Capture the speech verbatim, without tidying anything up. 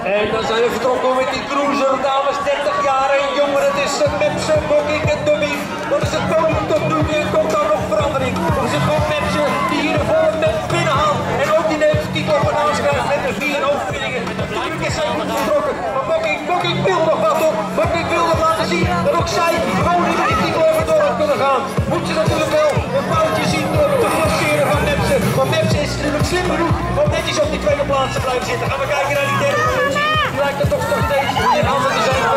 En dan zijn we vertrokken met die cruiser, dames dertig jaar en jonger. Het is een Mepse, Bokking en Dummy. Wat is het podium tot nu toe? Komt daar nog verandering? Of is het gewoon Mepse die hier de volle met binnenhaalt? En ook die Nederlandse titel op een aanschrijft met de vier overwinningen. Natuurlijk is zij goed vertrokken. Maar Bokking, Bokking wil nog wat op. Bokking wil nog laten zien dat ook zij gewoon niet met die titel over door kunnen gaan. Moet ze natuurlijk wel een foutje zien door te forceren van Mepse. Want Mepse is natuurlijk slim genoeg om netjes op die tweede plaats te blijven zitten. Gaan we kijken naar die derde positie. Die lijkt er toch nog steeds in handen te zijn.